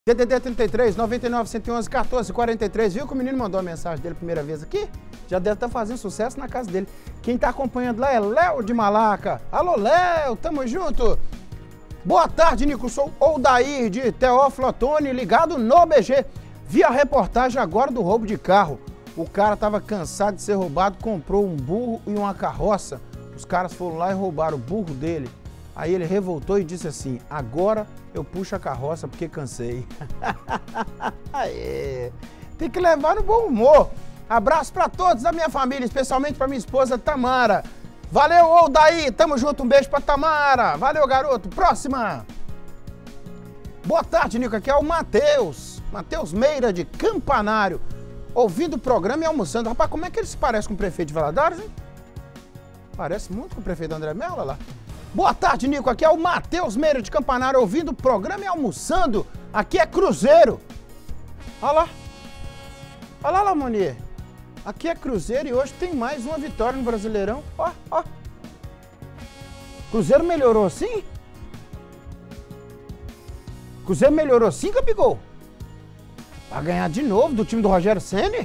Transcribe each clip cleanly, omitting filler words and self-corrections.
DDD 33, 99, 111, 14, 43. Viu que o menino mandou a mensagem dele a primeira vez aqui? Já deve estar fazendo sucesso na casa dele. Quem está acompanhando lá é Léo de Malaca. Alô, Léo, tamo junto. Boa tarde, Nico. Sou Odair de Teófilo Otoni, ligado no BG. Vi a reportagem agora do roubo de carro. O cara estava cansado de ser roubado, comprou um burro e uma carroça. Os caras foram lá e roubaram o burro dele. Aí ele revoltou e disse assim: agora eu puxo a carroça porque cansei. Aê, tem que levar no bom humor. Abraço para todos da minha família, especialmente para minha esposa Tamara. Valeu, Odaí, tamo junto, um beijo pra Tamara. Valeu, garoto. Próxima. Boa tarde, Nico, aqui é o Matheus Meira de Campanário, ouvindo o programa e almoçando. Rapaz, como é que ele se parece com o prefeito de Valadares, hein? Parece muito com o prefeito André Mello, olha lá. Boa tarde, Nico, aqui é o Matheus Meira de Campanário, ouvindo o programa e almoçando. Aqui é Cruzeiro. Olha lá. Olha lá, Lamonier. Aqui é Cruzeiro e hoje tem mais uma vitória no Brasileirão. Ó, ó. Cruzeiro melhorou sim? Cruzeiro melhorou sim, Gabigol? Vai ganhar de novo do time do Rogério Ceni?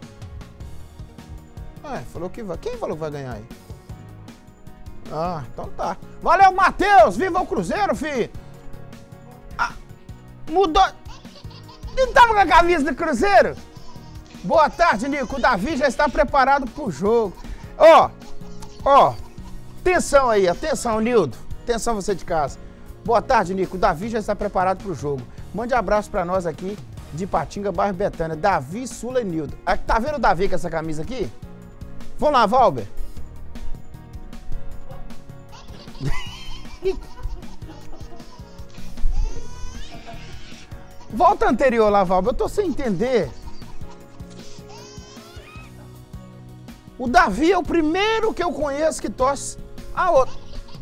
Falou que vai. Quem falou que vai ganhar aí? Ah, então tá. Valeu, Matheus! Viva o Cruzeiro, fi! Ah, mudou. Não tava com a camisa do Cruzeiro? Boa tarde, Nico. O Davi já está preparado pro jogo. Ó. Atenção aí, atenção, Nildo. Atenção você de casa. Boa tarde, Nico. O Davi já está preparado pro jogo. Mande abraço pra nós aqui de Patinga, bairro Betânia. Davi, Sula e Nildo. Tá vendo o Davi com essa camisa aqui? Vamos lá, Valber. Volta anterior lá, Valber. Eu tô sem entender. O Davi é o primeiro que eu conheço que torce a outro.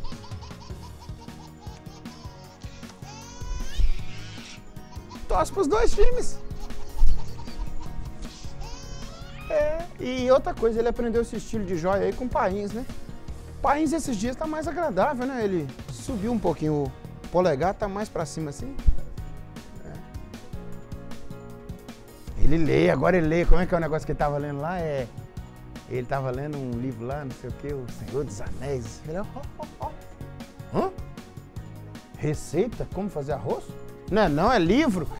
Torce pros dois times. E outra coisa, ele aprendeu esse estilo de joia aí com o Pains, né? O Pains esses dias tá mais agradável, né? Ele subiu um pouquinho o polegar, tá mais pra cima assim. Ele lê, agora ele lê. Como é que é o negócio que ele tava lendo lá? Ele tava lendo um livro lá, não sei o que, O Senhor dos Anéis. Ele, Hã? Receita? Como fazer arroz? Não, é livro.